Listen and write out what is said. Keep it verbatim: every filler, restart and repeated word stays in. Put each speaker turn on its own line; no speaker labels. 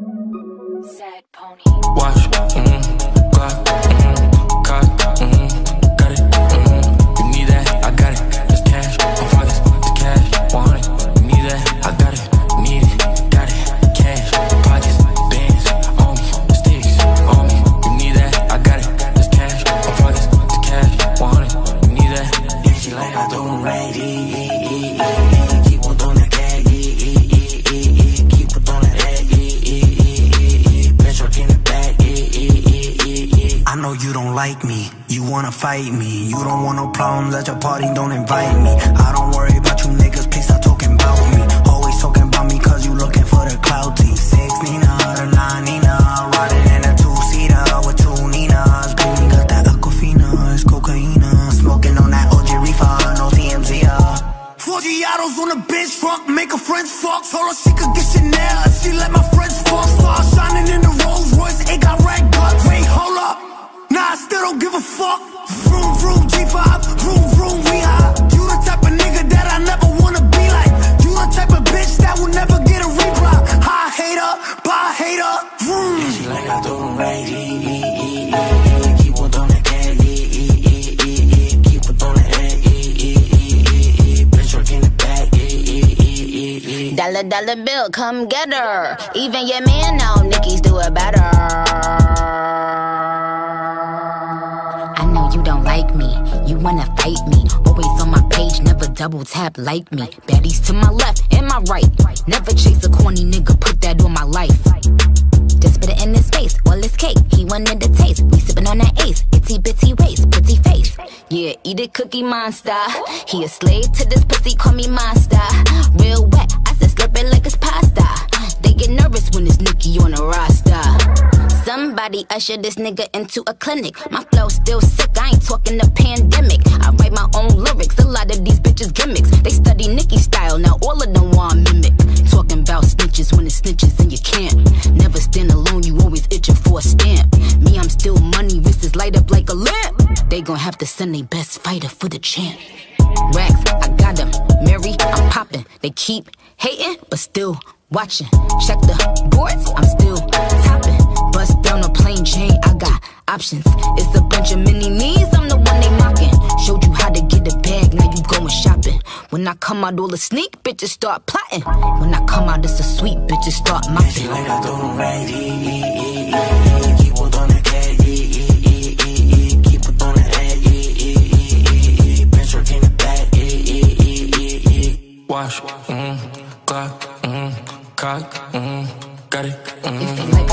Sad pony.
Watch, mm, Glock, mm, cock, mm, got it, mm, you need that, I got it, it's cash, I'm focused, it's cash, want it, you need that, I got it, need it, got it, cash, pockets, bands, on me, sticks, on me, you need that, I got it, it's cash, I'm focused, it's cash, want it, you need that.
Easy like I do right, keep on doing that, keep on doing that. I know you don't like me, you wanna fight me. You don't want no problems at your party, don't invite me. I don't worry about you niggas, please stop talking about me. Always talking about me cause you looking for the clout team. Six Nina, the nine Nina, riding in a two-seater with two Ninas. Baby got that Aquafina, it's cocaina. Smoking on that O G reefer, no T M Z, uh four Giottos on a bitch fuck, make a French fuck. Told her she could get Chanel if she let my friends fuck. Star shining in the Rolls Royce, it got red guts. Wait, hold up, nah, I still don't give a fuck. Vroom, vroom, G five, vroom, vroom, we high. You the type of nigga that I never wanna be like. You the type of bitch that will never get a reply. High hater, bye hater, vroom. Yeah, she like I do right, keep on doing that, keep on doing that, bitch working the back.
Dollar, dollar bill, come get her. Even your man know Nicki's do it better. Like me, you wanna fight me. Always on my page, never double tap like me. Baddies to my left and my right. Never chase a corny nigga, put that on my life. Just put it in his face, well it's cake. He wanted the taste, we sippin' on that ace. Itty bitty waist, pretty face. Yeah, eat it cookie monster. He a slave to this pussy, call me monster. Real wet, I said slurp it like it's pasta. They get nervous when it's Nicki on the roster. Somebody usher this nigga into a clinic. My flow still sick, I ain't talking the pandemic. I write my own lyrics, a lot of these bitches gimmicks. They study Nicki style, now all of them want mimic. Talking about snitches when it's snitches and you can't. Never stand alone, you always itching for a stamp. Me, I'm still money, wrists light up like a lamp. They gon' have to send their best fighter for the champ. Racks, I got them, Mary, I'm popping. They keep hating, but still watching. Check the boards, I'm still topping. Bust down a plain chain, I got options. It's a bunch of mini me's, I'm the one they mocking. Showed you how to get a bag, now you going shopping. When I come out, all the sneak bitches start plotting. When I come out, it's a sweet bitches start mopping.
She like I do right, keep on doing that, keep on doing that, bitch working the back.
Watch, mm, Glock, mm, cock, mm, got it, mm.